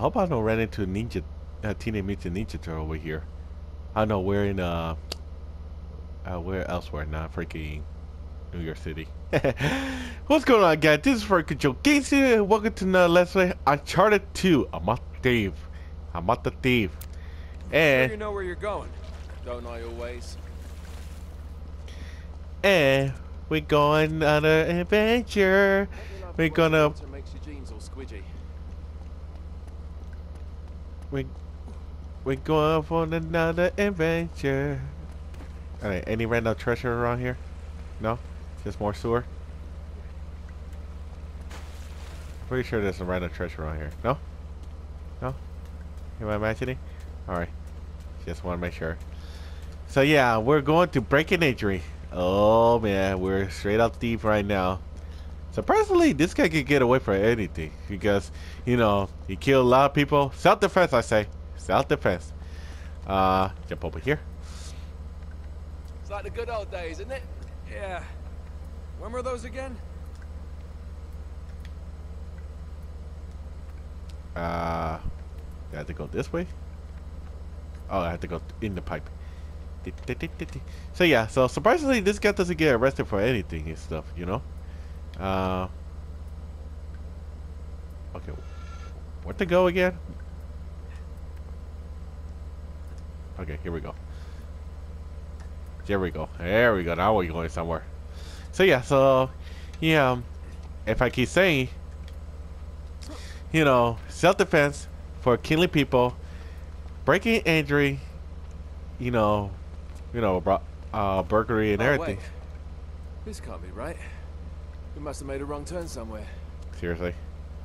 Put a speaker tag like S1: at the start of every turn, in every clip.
S1: hope I don't run into Ninja, Teenage Mutant Ninja Turtle over here. I know we're in where elsewhere? Not freaking New York City. What's going on, guys? This is freaking Joe Gates here. Welcome to another Let's Play Uncharted 2. I'm a thief. I'm not the thief. And
S2: sure you know where you're going. Don't know your ways.
S1: And we're going on an adventure. We're gonna.
S2: Makes your jeans all squidgy.
S1: We're going for another adventure. Alright, any random treasure around here? No? Just more sewer? Pretty sure there's some random treasure around here. No? No? Am I imagining? Alright. Just want to make sure. So yeah, we're going to break an injury. Oh man, we're straight up deep right now. Surprisingly, this guy could get away from anything because, you know, he killed a lot of people. Self-defense, I say. Self-defense. Jump over here.
S2: It's like the good old days, isn't it? Yeah. When were those again?
S1: I have to go this way. Oh, I have to go in the pipe. So yeah, so surprisingly, this guy doesn't get arrested for anything and stuff, you know. Okay, where to go again? Okay, here we go. There we go. There we go. Now we're going somewhere. So yeah, so yeah, if I keep saying, you know, self-defense for killing people, breaking injury, you know, burglary and everything.
S2: Wait. This can't be right. We must have made a wrong turn somewhere.
S1: Seriously?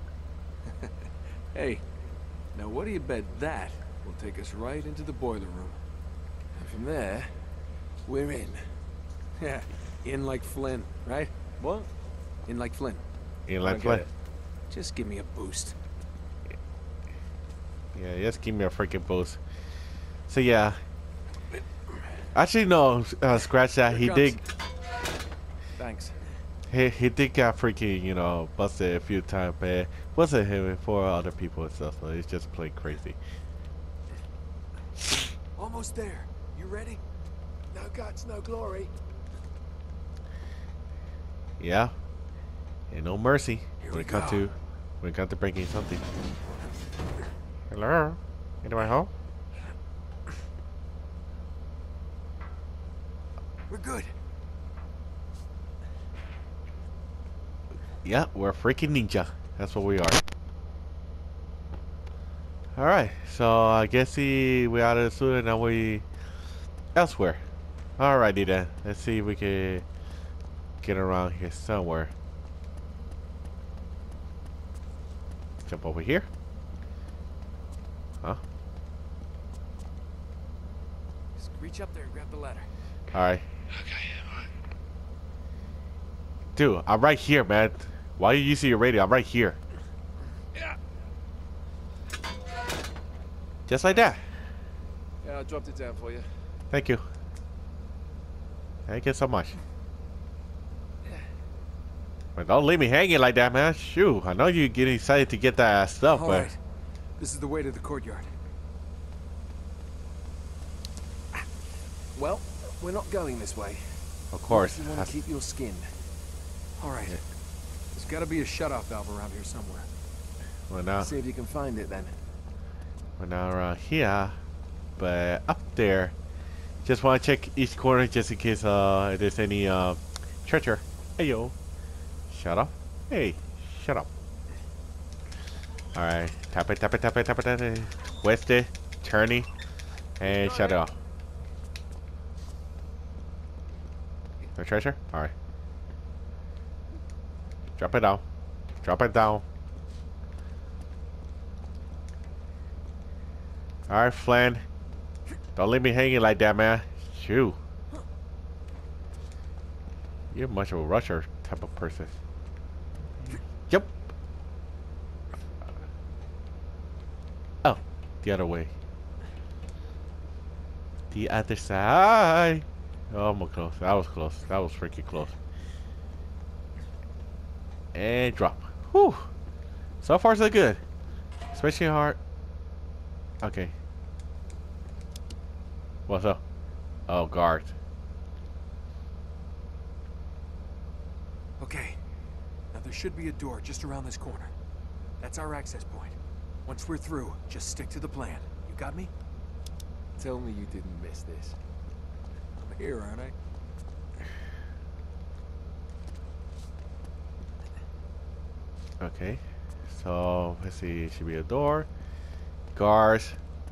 S2: Hey, now what do you bet that will take us right into the boiler room? And from there, we're in. Yeah, in like Flynn, right? What? In like Flynn.
S1: In like Flynn.
S2: Just give me a boost.
S1: Yeah, just give me a freaking boost. So yeah. Actually, no, scratch that. He did.
S2: Thanks.
S1: He did get freaking, you know, busted a few times, but wasn't him and four other people and stuff. So it's just plain crazy.
S2: Almost there. You ready? No guts, no glory.
S1: Yeah. And no mercy
S2: Here
S1: when
S2: we
S1: it comes
S2: go.
S1: to breaking something. Hello? Anyone home?
S2: We're good.
S1: Yeah, we're a freaking ninja. That's what we are. Alright, so I guess we out of the sewer and now we elsewhere. Alrighty then. Let's see if we can get around here somewhere. Jump over here. Huh?
S2: Just reach up there and grab the ladder.
S1: Alright.
S2: Okay, alright.
S1: Dude, I'm right here, man. Why are you using your radio? I'm right here.
S2: Yeah.
S1: Just like that.
S2: Yeah, I dropped it down for you.
S1: Thank you. Thank you so much. But don't leave me hanging like that, man. Shoot, I know you're getting excited to get that stuff,
S2: All
S1: but...
S2: right. This is the way to the courtyard. Well, we're not going this way.
S1: Of course.
S2: You want to keep your skin. All right. There's got to be a shut-off valve around here somewhere.
S1: We're not,
S2: See if you can find it then.
S1: we're not around here, but up there. Just want to check each corner just in case if there's any treasure. Hey yo. Shut up. Hey, shut up. Alright. Tap it, tap it, tap it, tap it, tap it. West it, turning, and shut it off. No treasure? Alright. Drop it down. Drop it down. Alright, Flynn. Don't leave me hanging like that, man. Shoot. You're much of a rusher type of person. Yep. Oh, the other way. The other side. Oh, I'm close. That was close. That was freaking close. And drop. Whew. So far so good. Especially hard. Okay. What's up? Oh, guard.
S2: Okay. Now there should be a door just around this corner. That's our access point. Once we're through, just stick to the plan. You got me? Tell me you didn't miss this. I'm here, aren't I?
S1: Okay. So, let's see. It should be a door. Guards.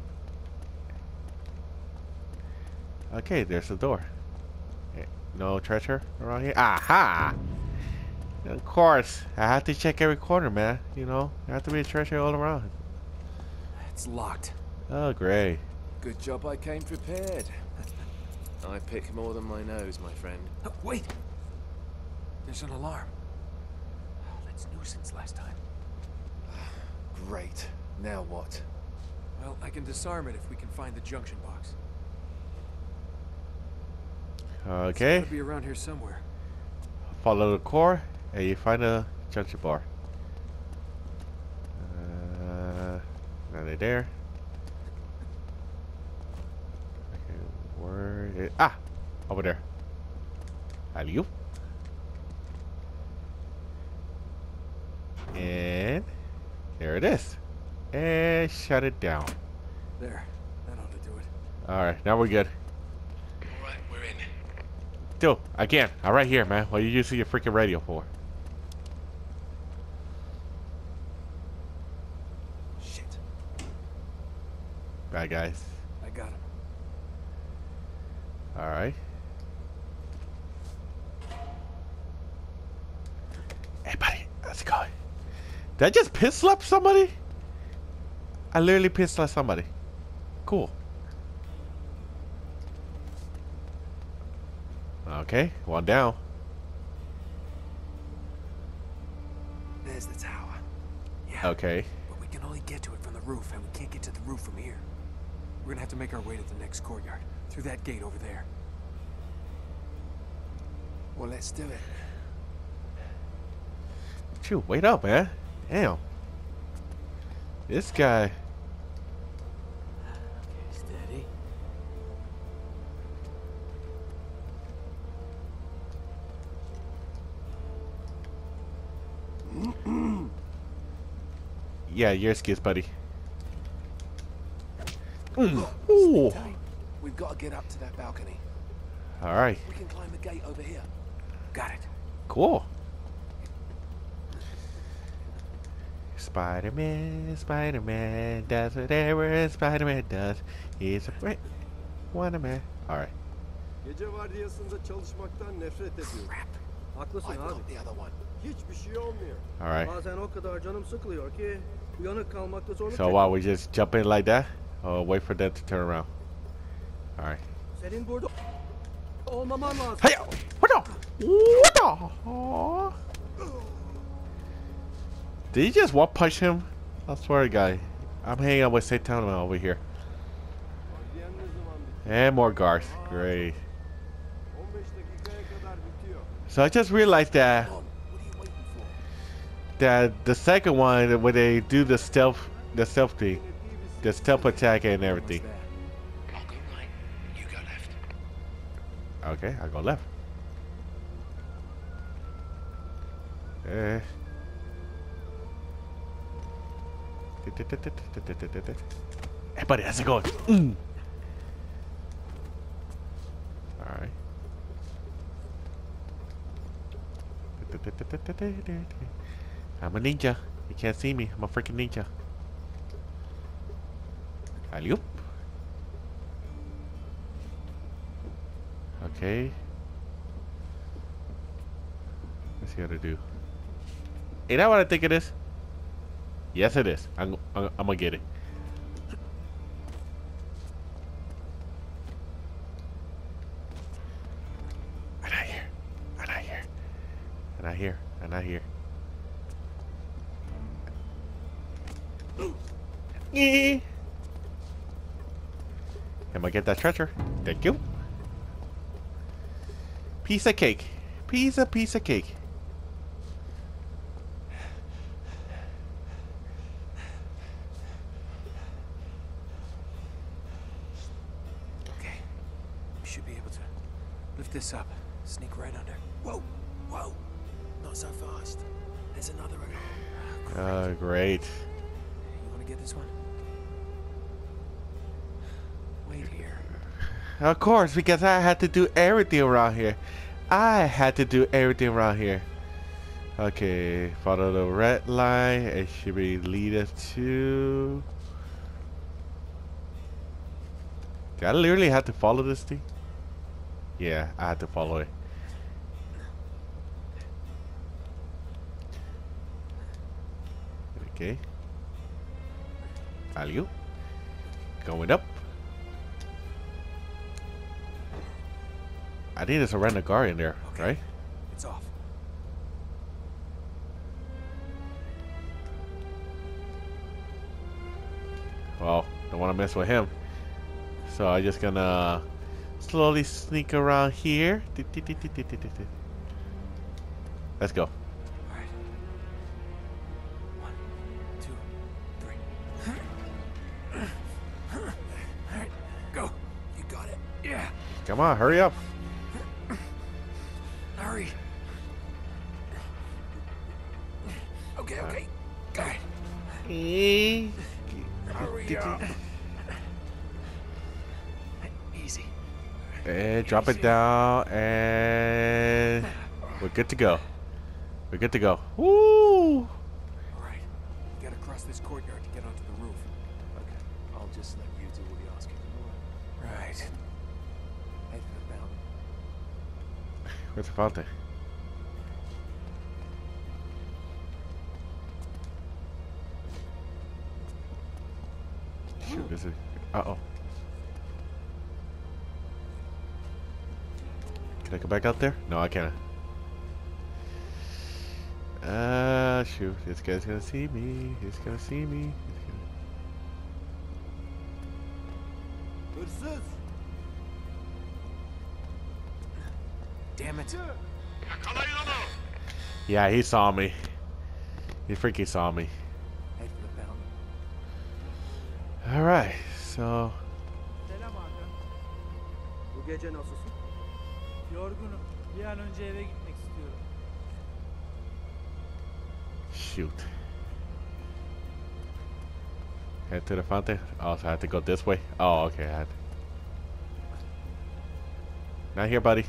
S1: Okay, there's the door. No treasure around here. Aha! Of course. I have to check every corner, man. You know, there have to be a treasure all around.
S2: It's locked.
S1: Oh, great.
S2: Good job I came prepared.
S3: I pick more than my nose, my friend.
S2: Oh, wait! There's an alarm. Oh, that's new since last time.
S3: Great. Now what?
S2: Well, I can disarm it if we can find the junction box.
S1: Okay.
S2: It's gotta be around here somewhere.
S1: Follow the core and you find a junction bar. Nothing there. Okay, where is... Ah! Over there. Have you? And there it is. And shut it down.
S2: There. That ought to do it.
S1: Alright, now we're good.
S3: Alright, we're in.
S1: Dude, again, I'm right here, man. What are you using your freaking radio for?
S2: Shit.
S1: Bad guys.
S2: I got him.
S1: Alright. Hey, buddy, let's go. Did I just piss slap somebody? I literally piss slapped somebody. Cool. Okay, one down.
S2: There's the tower. Yeah.
S1: Okay.
S2: But we can only get to it from the roof, and we can't get to the roof from here. We're gonna have to make our way to the next courtyard, through that gate over there. Well, let's do it.
S1: Shoot, wait up, man. Damn. This guy.
S2: Steady.
S1: Yeah, your excuse, buddy. Ooh.
S2: Tight. We've got to get up to that balcony.
S1: Alright.
S2: We can climb the gate over here. Got it.
S1: Cool. Spider-Man, Spider-Man does whatever Spider-Man does. He's a great Wonder-Man. Alright.
S4: Gece vardiyasında çalışmaktan nefret ediyorum.
S2: Crap.
S4: Haklısın
S2: I
S4: abi.
S2: got the other one.
S4: Hiçbir şey olmuyor.
S1: Alright.
S4: Bazen o kadar canım sıkılıyor ki uyanık kalmakta zorluk
S1: So what, we just jump in like that? Or wait for them to turn around? Alright.
S4: Senin burada olmaman lazım.
S1: Hey! What the? What the? Aw. Did you just one punch him? I swear to God. I'm hanging out with Satan over here.
S4: Vardiyan ne zaman bitiyor?
S1: And more guards. Great.
S4: 15 dakikaya kadar bitiyor.
S1: So I just realized that
S2: Come on. What are you waiting for?
S1: that the second one where they do the stealth thing, the stealth attack and everything.
S2: What's that?
S3: I'll go right. You go left.
S1: Okay, I go left. Eh. Hey buddy, how's it going? Alright. I'm a ninja. You can't see me. I'm a freaking ninja. Alley-oop. Okay. Let's see how to do. Ain't that what I think it is? Yes, it is. I'm gonna get it. I'm not here. I'm not here. I'm not here. I'm not here. Yeah. Am I get that treasure? Thank you. Piece of cake. Piece of cake.
S2: this up. Sneak right under.
S3: Whoa, whoa. Not so fast. There's another alarm.
S1: Great.
S2: You want to get this one? Wait here.
S1: Of course, because I had to do everything around here. Okay, follow the red line. It should be lead us to... Do I literally have to follow this thing? Yeah, I had to follow it. Okay. Value. Going up. I think there's a random guard in there,
S2: Okay.
S1: right?
S2: It's off.
S1: Well, don't want to mess with him. So I'm just gonna slowly sneak around here. Let's go.
S2: All right. 1, 2, 3. All right, go. You got it. Yeah.
S1: Come on, hurry up.
S2: Hurry. Okay, okay. Got it. Hurry up. Easy.
S1: And drop it down, and we're good to go. We're good to go. Woo!
S2: All right. You gotta cross this courtyard to get onto the roof.
S3: Okay, I'll just let you do all the asking.
S2: Right. Head for the fountain.
S1: Where's the fountain? Shoot, this is... Uh-oh. Can I go back out there? No, I can't. Shoot. This guy's gonna see me. He's gonna see me.
S4: Hırsız!
S2: Damn it.
S1: Yeah, he saw me. He freaking saw me.
S2: Head for the fountain.
S1: Alright, so...
S5: Selam Hakan.
S4: Bu gece nasılsın?
S5: Yorgunum. Bir an önce eve gitmek istiyorum.
S1: Shoot. Head to the fountain. Oh, so I have to go this way. Oh, okay. I had to. Not here, buddy.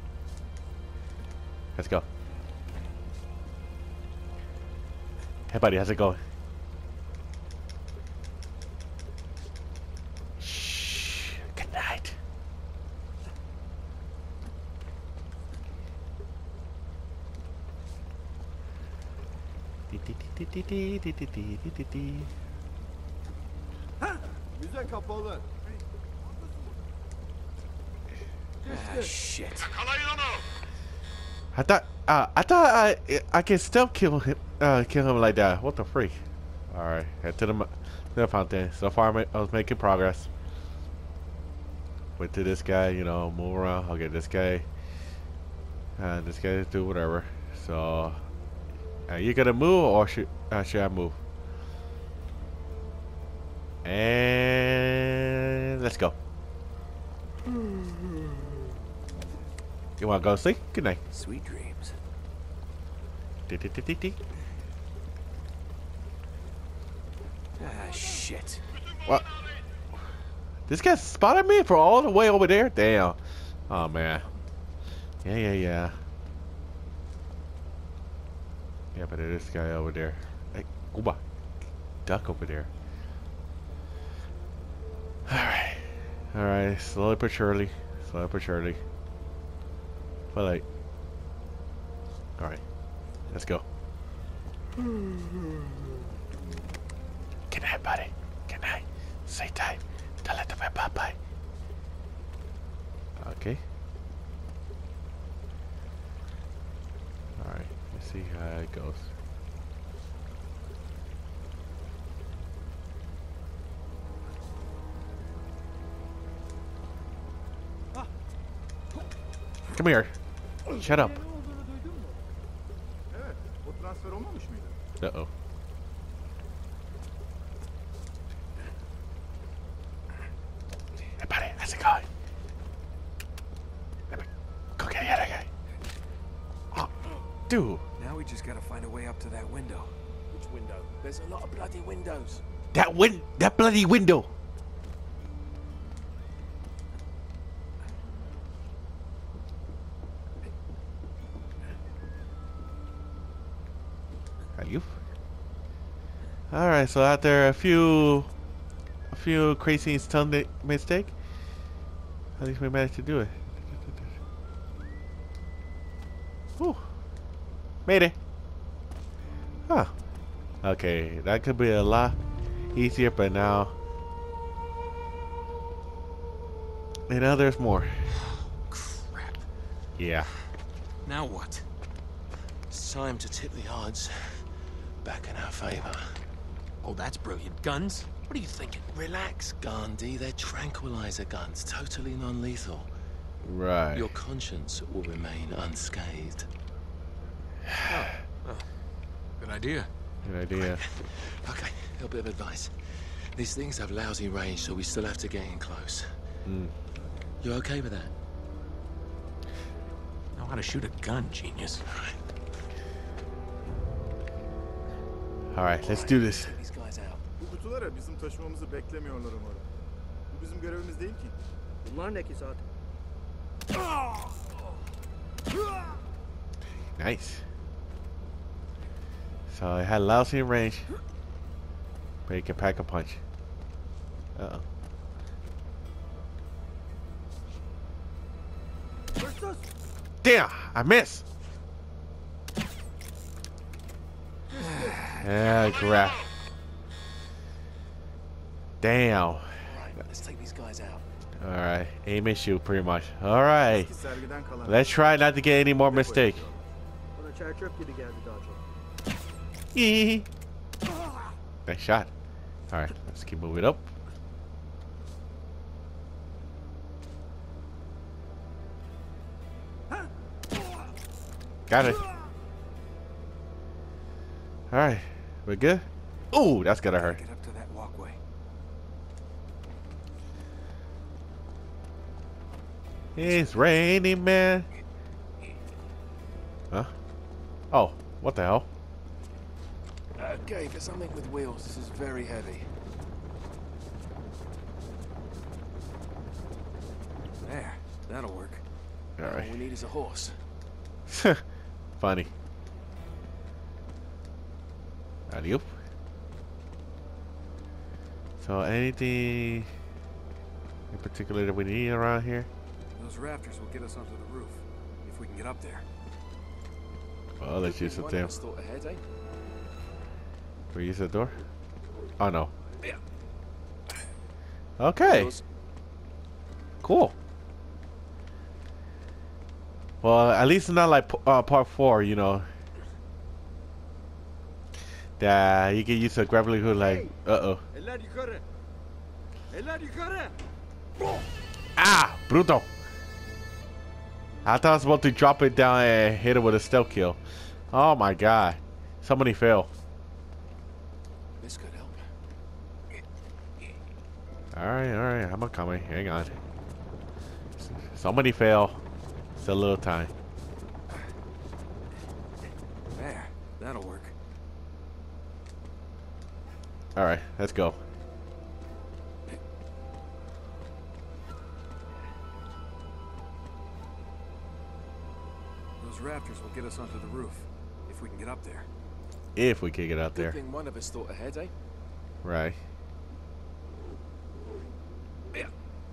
S1: Let's go. Hey, buddy. How's it going? Shh. Good night.
S4: Müze kapalı.
S2: Ah, shit.
S1: I thought I can still kill him like that. What the freak? All right, head to the fountain. So far, I was making progress. Went to this guy, you know, move around. Okay, this guy do whatever. So, are you gonna move or should I move? And let's go. You wanna go sleep? Good night.
S2: Sweet dreams. Ah, shit.
S1: What? This guy spotted me from all the way over there? Damn. Oh, man. Yeah. Yeah, but there's this guy over there. Hey, Gooba. Duck over there. Alright. Slowly but surely. But like... Alright. Let's go. Good night, buddy. Good night. Stay tight. Don't let the bed bye. Okay. Alright. Let's see how it goes. Come here. Shut up.
S5: Ne olduğunu duydun mu?
S6: Evet, o transfer olmamış mıydı?
S1: Uh-oh. Hey, buddy, how's it going? Dude.
S2: Now we just gotta find a way up to that window.
S3: Which window? There's a lot of bloody windows.
S1: That bloody window. Are you? All right. So after a few crazy and stunned mistake, at least we managed to do it. Whew. Made it. Huh. Okay, that could be a lot easier, but now there's more.
S3: Crap.
S1: Yeah.
S3: Now what? It's time to tip the odds back in our favor. Oh, that's brilliant. Guns? What are you thinking? Relax, Gandhi. They're tranquilizer guns, totally non-lethal.
S1: Right.
S3: Your conscience will remain unscathed. Good idea.
S1: Good idea.
S3: Okay, a little bit of advice. These things have lousy range, so we still have to get in close. You okay with that? Know how to shoot a gun, genius.
S1: All right, let's do this.
S3: Take these guys out.
S6: Bu kutulara bizim taşımamızı beklemiyorlar umarım. Bu bizim görevimiz değil ki.
S4: Bunlar ne ki zaten?
S1: Nice. So it had lousy range, but you can pack a punch. Uh-oh. Damn, I missed. Yeah, crap. Damn.
S3: All right, let's take these guys out.
S1: All right, aim and shoot, pretty much. All right,
S6: Eski sergiden kalan.
S1: let's try not to get any more mistake.
S4: Bana çer çöp gibi geldi daha çok.
S1: Nice shot. All right, let's keep moving up. Got it. All right, we're good. Ooh, that's gonna hurt.
S2: Get up to that walkway.
S1: It's raining, man. Huh? Oh, what the hell?
S2: Okay, for something with wheels, this is very heavy. There, that'll work.
S1: All
S3: All
S1: right.
S3: we need is a horse.
S1: Funny. Alley-oop. So anything in particular that we need around here?
S2: Those rafters will get us onto the roof, if we can get up there.
S1: Well, let's use the
S3: One
S1: damn.
S3: of us thought ahead, eh?
S1: We use the door? Oh no.
S2: Yeah.
S1: Okay.
S3: Yours?
S1: Cool. Well, at least it's not like part 4, you know. That you can use a grappling hook like, uh-oh.
S4: Eller yukarı. Eller yukarı.
S1: Ah, bruto. I thought I was supposed to drop it down and hit it with a stealth kill. Oh my god. Somebody fell.
S3: This could help.
S1: Alright, I'm coming. Hang on. Somebody fell. Still a little time.
S2: There, that'll work.
S1: Alright, let's go.
S2: Those rafters will get us onto the roof, if we can get up there.
S1: If we can get out
S3: Good
S1: there.
S3: thing one of us thought ahead, eh?
S1: Right.
S2: Yeah.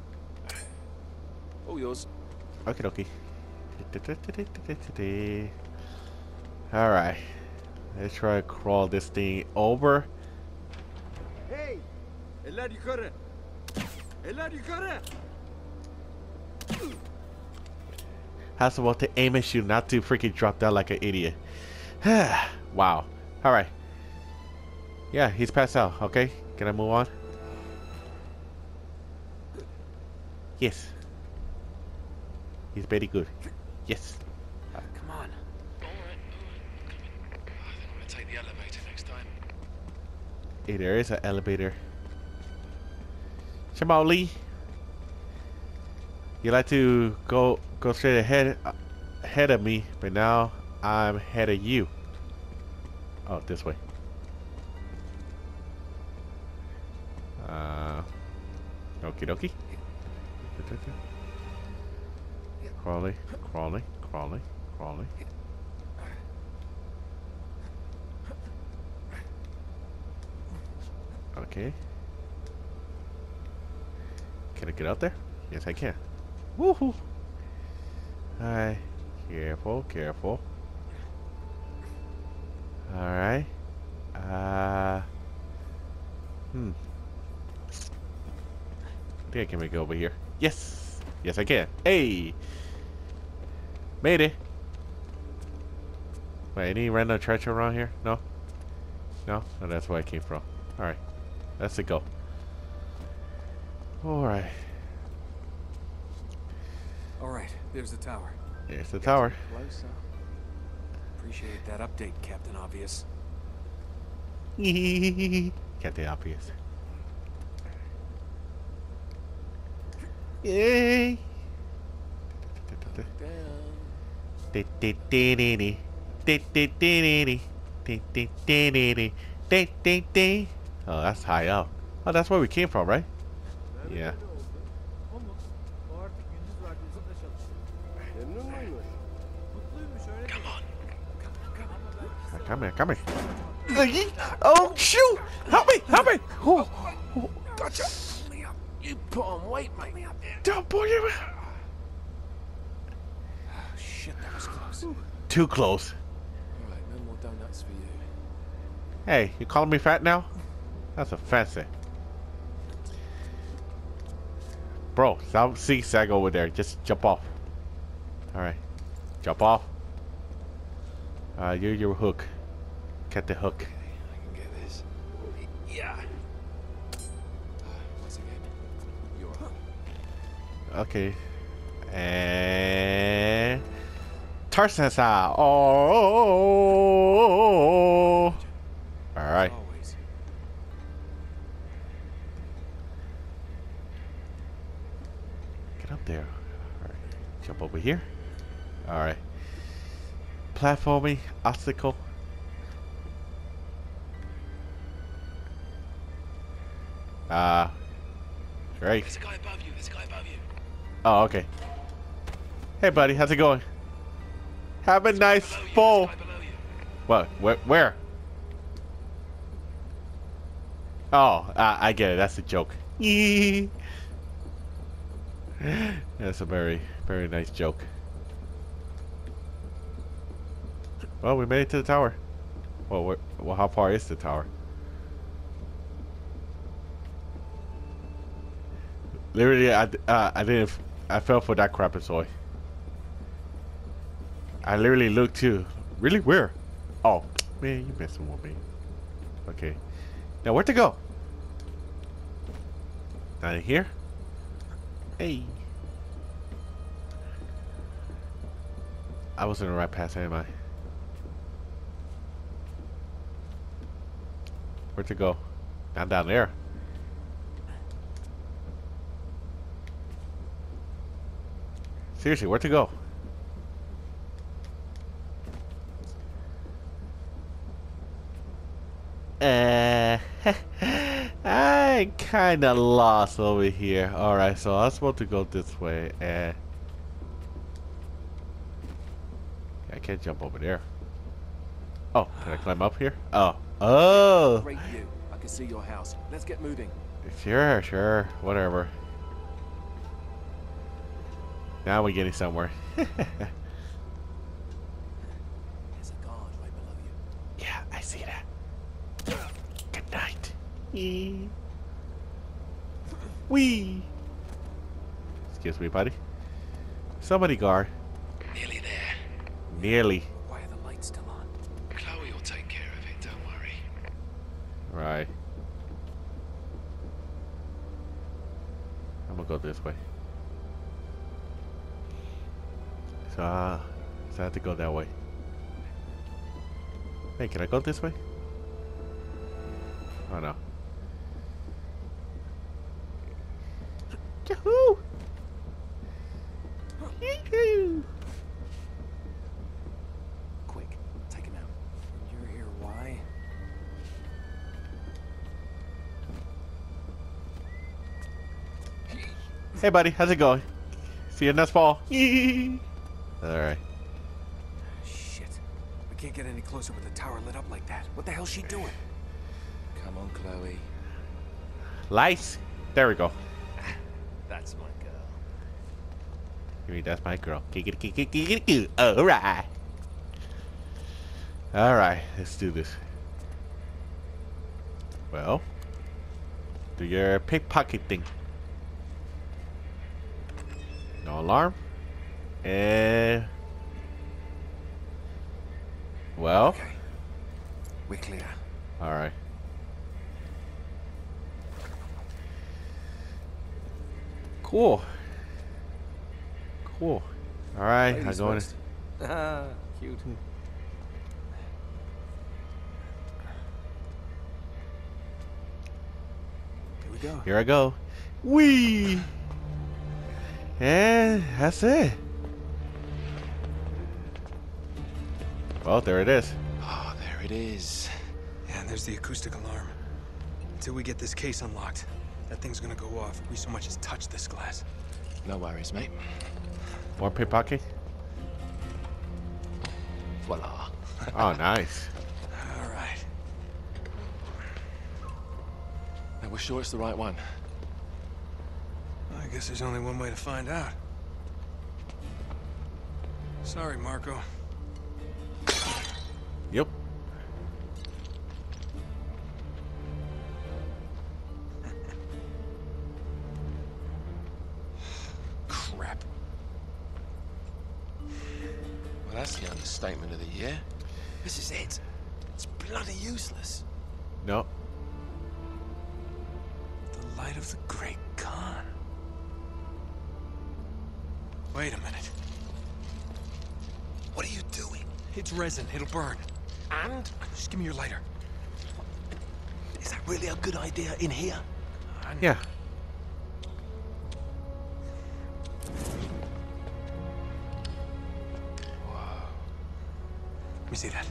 S3: All yours.
S1: Okie dokie. Alright. Let's try to crawl this thing over.
S4: Hey! Eller yukarı. Eller yukarı.
S1: I was supposed to aim and shoot, not to freaking drop down like an idiot. Wow. Alright. Yeah, he's passed out. Okay. Can I move on? Yes. He's very good. Yes.
S2: Come on.
S3: All right. I think I'm gonna take the elevator next time.
S1: Hey, there is an elevator. Shamali. You like to go straight ahead of me, but now I'm ahead of you. Oh, this way. Okie dokie. Crawly, crawly, crawly, crawly. Okay. Can I get out there? Yes, I can. Woohoo! Alright. Careful, careful. Alright. I think I can make it over here. Yes! Yes, I can. Hey! Made it! Wait, any random treasure around here? No? No? No, that's where I came from. Alright. Let's go. Alright.
S2: Alright, there's the tower.
S1: There's the tower.
S2: Close, huh? Appreciate that update, Captain Obvious.
S1: Captain Obvious. Yay! Oh, that's high up. Oh, that's where we came from, right? Yeah.
S5: O mu? O artık gündüz vardiyasında çalışıyor.
S4: Memnun muymuş?
S5: Mutluymuş öyle.
S3: Come on.
S1: Come here, come here. Oh, shoot! Help me, help me! Oh,
S3: Gotcha. You put on weight, mate.
S1: don't pull you.
S2: Shit, that was close.
S1: Too close.
S2: Alright, no more donuts for you.
S1: Hey, you calling me fat now? That's offensive. Bro, stop zigzag over there. Just jump off. Alright. Jump off. Use your hook. Get the hook.
S2: I can get this. Yeah. Once again, you're up.
S1: Okay. And Tarzan style. Oh. Alright.
S2: Always.
S1: Get up there. Alright. Jump over here. Alright. Platforming. Obstacle. Great.
S3: There's a guy above you. There's a guy above you.
S1: Oh, okay. Hey, buddy. How's it going? Have a nice
S3: Below you.
S1: fall.
S3: There's a guy below you.
S1: What? Where? Oh, I get it. That's a joke. That's a very, very nice joke. Well, we made it to the tower. Well, how far is the tower? Literally, I fell for that crapazoid. I literally looked too. Really? Where? Oh, man, you messing with me. Okay. Now, where to go? Not in here? Hey. I was in the right path, am I? Where to go? Not down there. Seriously, where to go? I kinda lost over here. Alright, so I was supposed to go this way, and I can't jump over there. Oh, can I climb up here? Oh. Oh!
S2: Great view. I can see your house. Let's get moving.
S1: Sure, whatever. Now we're getting somewhere.
S2: There's a guard right below you.
S1: Yeah, I see that. Good night. Wee. Excuse me, buddy. Somebody guard.
S3: Nearly there.
S1: Nearly.
S2: Why are the lights still on?
S3: Chloe will take care of it. Don't worry.
S1: Right. I'm gonna go this way. So I have to go that way. Hey, can I go this way? Oh no. Yahoo! Yahoo! Hey, buddy. How's it going? See you next fall. Alright.
S2: Shit. We can't get any closer with the tower lit up like that. What the hell's she doing?
S3: Come on, Chloe.
S1: Lights. There we go.
S3: That's my girl.
S1: Give me, that's my girl. Alright. Alright, let's do this. Well, do your pickpocket thing. No alarm. And well,
S2: Okay. We clear.
S1: alright. Cool. Cool. Alright, I'm
S2: Ladies
S1: going.
S2: first. Ah, cute. Here we go.
S1: Here I go. Whee! And that's it. Well, there it is.
S3: Oh, there it is.
S2: Yeah, and there's the acoustic alarm. Until we get this case unlocked, that thing's gonna go off if we so much as touch this glass.
S3: No worries, mate.
S1: More pickpocket.
S3: Voila.
S1: Oh, nice.
S2: All right.
S3: Now, we're sure it's the right one.
S2: I guess there's only one way to find out. Sorry, Marco.
S1: Yep.
S2: Crap.
S3: Well, that's the understatement of the year. This is it. It's bloody useless.
S1: No.
S2: The light of the Great Khan. Wait a minute.
S3: What are you doing?
S2: It's resin. It'll burn.
S3: And?
S2: Just give me your lighter.
S3: Is that really a good idea in here?
S1: Yeah.
S2: Let me see that.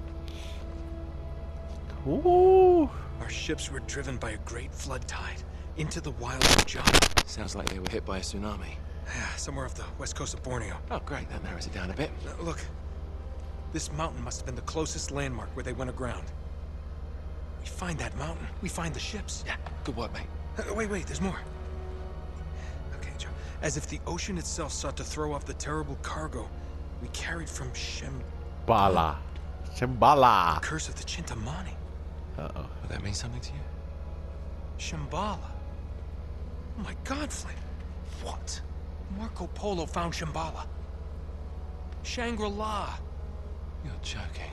S1: Ooh.
S2: Our ships were driven by a great flood tide into the wilds of Java.
S3: Sounds like they were hit by a tsunami.
S2: Yeah, somewhere off the west coast of Borneo.
S3: Oh, great. That narrows it down a bit.
S2: Now, look, this mountain must have been the closest landmark where they went aground. We find that mountain, we find the ships.
S3: Yeah, good work, mate.
S2: Wait, there's more. Okay, Joe. As if the ocean itself sought to throw off the terrible cargo we carried from
S1: Bala. Shambhala.
S2: Curse of the Chintamani.
S1: Uh-oh.
S3: Will that mean something to you?
S2: Shambhala. Oh my God, Flynn.
S3: What?
S2: Marco Polo found Shambhala. Shangri-La.
S3: You're joking.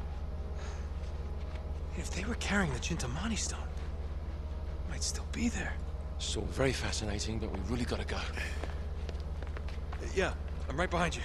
S2: If they were carrying the Chintamani stone, it might still be there.
S3: It's all very fascinating, but we really gotta go.
S2: Yeah, I'm right behind you.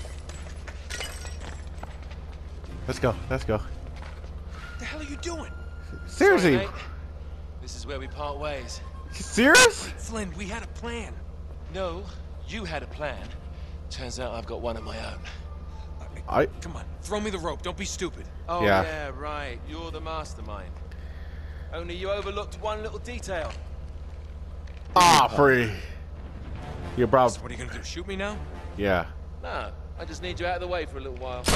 S1: Let's go. Let's go.
S2: What the hell are you doing?
S1: Seriously?
S3: Sorry, mate. This is where we part ways.
S1: You serious?
S2: Flynn, we had a plan.
S3: No, you had a plan. Turns out I've got one of my own.
S2: Come on, throw me the rope. Don't be stupid.
S3: Oh,
S1: Yeah.
S3: yeah, right. You're the mastermind. Only you overlooked one little detail.
S1: Ah, free. You're bro.
S2: So what are you gonna do? Shoot me now?
S1: Yeah.
S3: No, I just need you out of the way for a little while.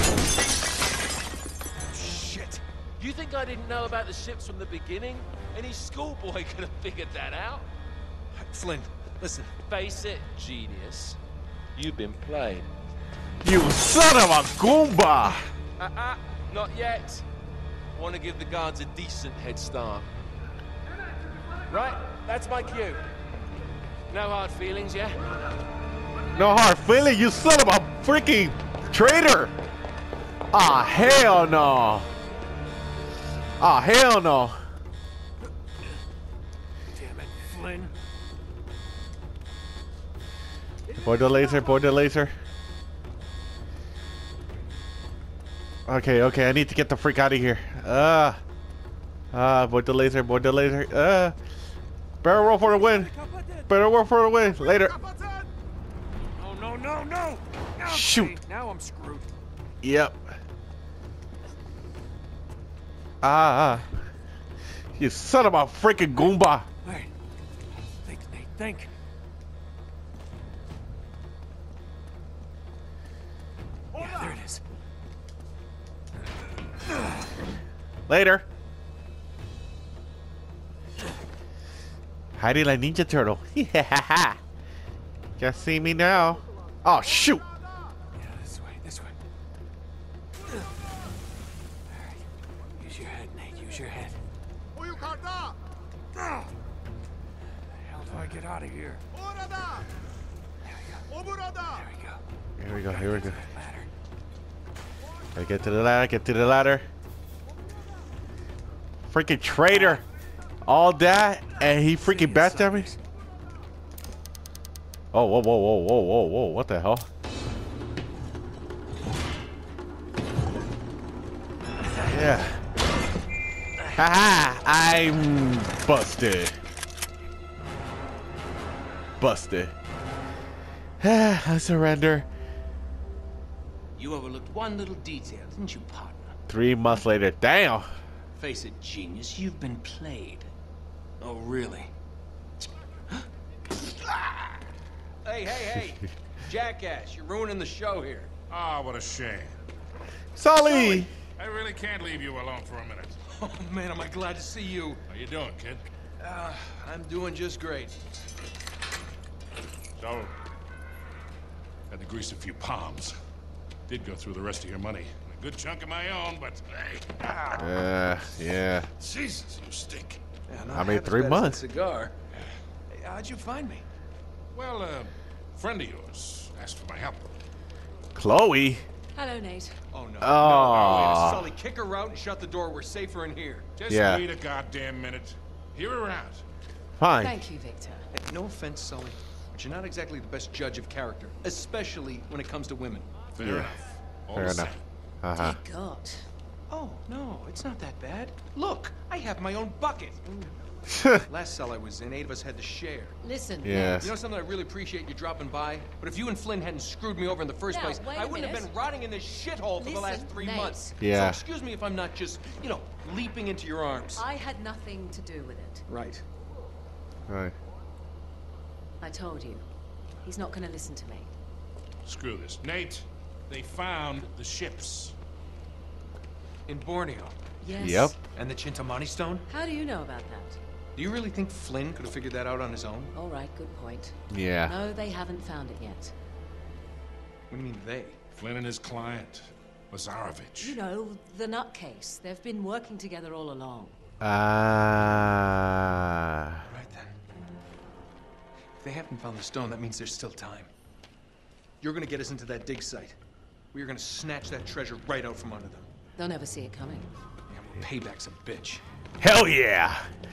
S2: Shit.
S3: You think I didn't know about the ships from the beginning? Any schoolboy could have figured that out.
S2: Flynn, listen.
S3: Face it, genius. You've been played.
S1: You son of a Goomba!
S3: Not yet. I want to give the guards a decent head start. Right, that's my cue. No hard feelings, yeah?
S1: No hard feeling, you son of a freaking traitor! Ah, hell no! Ah, hell no!
S2: Damn it, Flynn.
S1: Board the laser, board the laser. Okay, I need to get the freak out of here. Board the laser, board the laser. Barrel roll for the win. Barrel roll for the win. Later.
S2: No. No,
S1: Shoot.
S2: okay, now I'm screwed.
S1: Yep. You son of a freaking Goomba.
S2: Wait. Think, Nate, think.
S1: Later. Hiding like Ninja Turtle. Yeah. Just see me now. Oh, shoot.
S2: Yeah, this way, this way. Alright. Use your head, Nate. Use your head.
S6: O yukarıda.
S2: The hell do I get out of here?
S6: Orada. O burada.
S2: There we go.
S1: Here we go.
S2: Ladder.
S1: I get to the ladder. Get to the ladder. Freaking traitor. All that, and he freaking backstabbed me. Oh, whoa, whoa, whoa, whoa, whoa, whoa. What the hell? Yeah. Haha, I'm busted. Busted. I surrender.
S3: You overlooked one little detail, didn't you, partner?
S1: 3 months later. Damn.
S3: Face it, genius, you've been played. Oh, really?
S2: Hey! Jackass, you're ruining the show here.
S7: Ah, what a shame.
S1: Sully!
S7: I really can't leave you alone for a minute.
S2: Oh, man, am I glad to see you.
S7: How you doing, kid?
S2: I'm doing just great.
S7: So, had to grease a few palms. Did go through the rest of your money. A good chunk of my own, but hey.
S1: Yeah.
S7: Jesus, you stink.
S2: Yeah, not
S1: I mean,
S2: half as
S1: 3
S2: bad as
S1: months.
S2: that cigar. Hey, how'd you find me?
S7: Well, a friend of yours asked for my help.
S1: Chloe?
S8: Hello, Nate.
S2: Oh, no.
S1: Oh.
S2: Sully, kick her out and shut the door. We're safer in here.
S7: Just
S1: Yeah.
S7: wait a goddamn minute. Hear her out.
S1: Fine.
S8: Thank you, Victor.
S2: Hey, no offense, Sully, but you're not exactly the best judge of character, especially when it comes to women.
S7: Fair enough. All
S1: Fair
S7: the
S1: enough.
S7: same.
S1: Uh-huh.
S8: Dear God.
S2: Oh, no, it's not that bad. Look, I have my own bucket. Last cell I was in, 8 of us had to share.
S8: Listen,
S1: Yes.
S2: You know something, I really appreciate you dropping by, but if you and Flynn hadn't screwed me over in the first
S8: Now,
S2: place,
S8: wait
S2: I
S8: a
S2: wouldn't have
S8: minute.
S2: been rotting in this shithole for the last
S8: Listen,
S2: 3
S8: Nate.
S2: months.
S1: Yeah.
S2: So excuse me if I'm not just, leaping into your arms.
S8: I had nothing to do with it.
S2: Right.
S1: Right.
S8: I told you. He's not going to listen to me.
S7: Screw this. Nate, they found the ships.
S2: In Borneo.
S8: Yes.
S1: Yep.
S2: And the Chintamani stone?
S8: How do you know about that?
S2: Do you really think Flynn could have figured that out on his own?
S8: All right, good point.
S1: Yeah.
S8: No, they haven't found it yet.
S2: What do you mean they?
S7: Flynn and his client, Lazarevich.
S8: You know, the nutcase. They've been working together all along.
S2: Right then. If they haven't found the stone, that means there's still time. You're gonna get us into that dig site. We are gonna snatch that treasure right out from under them.
S8: They'll never see it coming.
S2: Yeah, well, payback's a bitch.
S1: Hell yeah.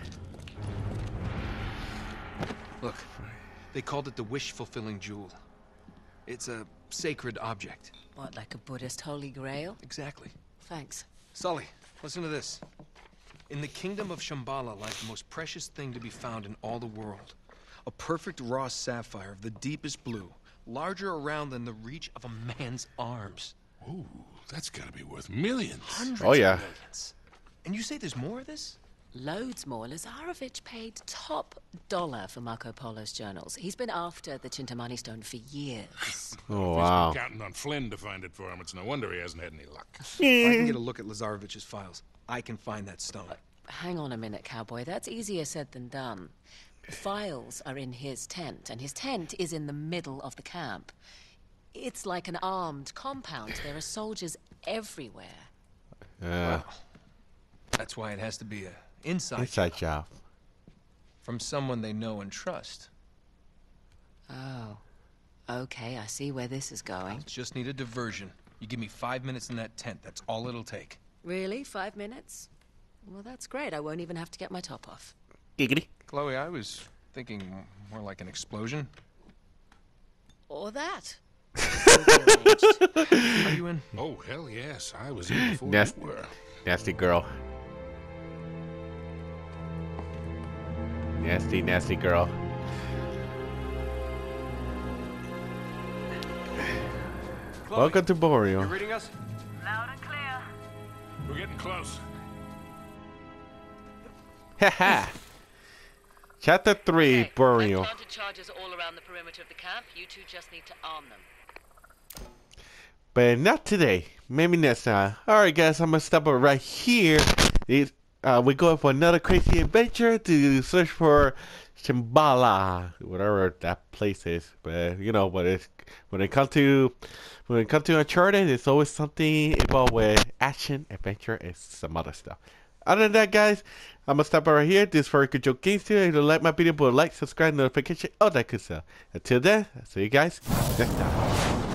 S2: Look, they called it the wish-fulfilling jewel. It's a sacred object.
S8: What, like a Buddhist holy grail?
S2: Exactly.
S8: Thanks.
S2: Sully, listen to this. In the kingdom of Shambhala lies the most precious thing to be found in all the world. A perfect raw sapphire of the deepest blue, larger around than the reach of a man's arms.
S7: Ooh, that's gotta be worth millions.
S2: Hundreds
S1: Oh, yeah.
S2: of millions. And you say there's more of this?
S8: Loads more. Lazarevich paid top dollar for Marco Polo's journals. He's been after the Chintamani stone for years.
S1: Oh,
S7: He's
S1: wow.
S7: been counting on Flynn to find it for him. It's no wonder he hasn't had any luck.
S2: If I can get a look at Lazarevich's files, I can find that stone.
S8: Hang on a minute, cowboy. That's easier said than done. Files are in his tent, and his tent is in the middle of the camp. It's like an armed compound. There are soldiers everywhere.
S1: Yeah.
S2: That's why it has to be a inside
S1: Inside job.
S2: from someone they know and trust.
S8: Oh. Okay, I see where this is going.
S2: Just need a diversion. You give me 5 minutes in that tent. That's all it'll take.
S8: Really? 5 minutes? Well, that's great. I won't even have to get my top off.
S1: Giggity.
S2: Chloe, I was thinking more like an explosion.
S8: Or that.
S2: Are you in?
S7: Oh, hell yes. I was in before
S1: Nasty,
S7: you were.
S1: nasty girl. Nasty, nasty girl.
S2: Chloe,
S1: Welcome to
S2: you
S1: Boreal.
S2: reading us?
S9: Loud and clear.
S7: We're getting close.
S1: Haha. Chapter 3,
S8: Okay,
S1: Boreal.
S8: I've planted charges all around the perimeter of the camp. You two just need to arm them.
S1: But not today. Maybe next time. Alright guys, I'm gonna stop it right here. we're going for another crazy adventure to search for Shambhala, whatever that place is. But you know, when it comes to Uncharted, it's always something involved with action, adventure, and some other stuff. Other than that, guys, I'm gonna stop right here. This is Very Good Joke Games here. If you like my video, put a like, subscribe, notification, all that good stuff. Until then, I'll see you guys next time.